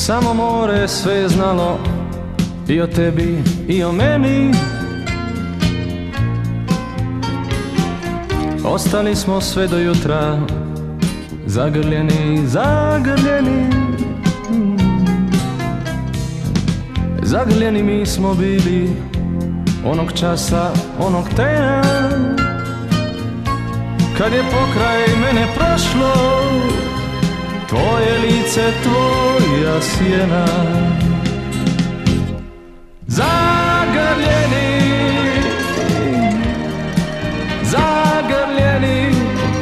Samo more sve je znalo i o tebi i o meni. Ostali smo sve do jutra, zagrljeni, zagrljeni. Zagrljeni mi smo bili onog časa, onog trena, kad je pokraj mene prošlo tvoje lice, tvoja sjena. Zagrljeni, zagrljeni,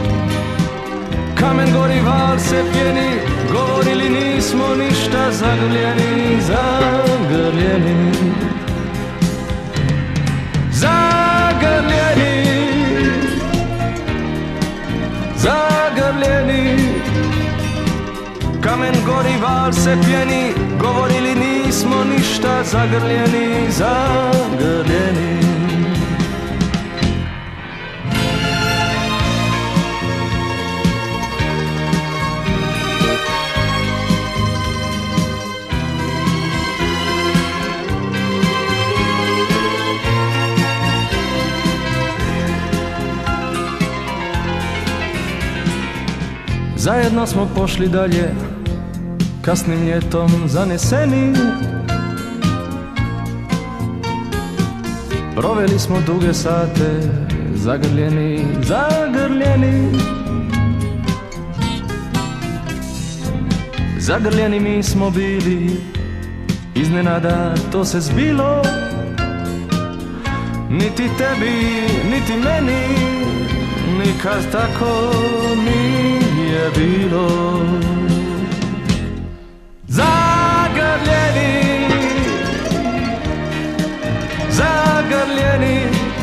kamen gori, val se pjeni, govorili nismo ništa. Zagrljeni, zagrljeni, zagrljeni, zagrljeni, kamen gori, val se pjeni, govorili nismo ništa. Zagrljeni, zagrljeni. Zajedno smo pošli dalje, kasnim ljetom zaneseni. Proveli smo duge sate, zagrljeni, zagrljeni. Zagrljeni mi smo bili, iznenada to se zbilo. Niti tebi, niti meni, nikad tako nije bilo. Zagrljeni, zagrljeni,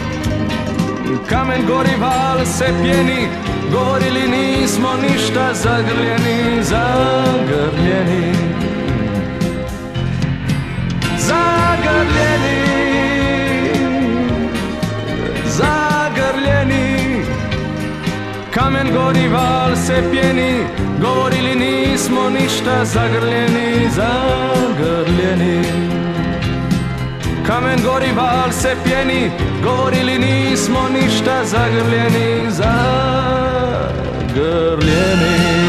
kamen gori, val se pjeni, govorili nismo ništa. Zagrljeni, zagrljeni, zagrljeni, zagrljeni, kamen gori, val se pjeni, govorili nismo ništa. Zagrljeni, zagrljeni, kamen gori, val se pjeni, govorili nismo ništa. Zagrljeni, zagrljeni.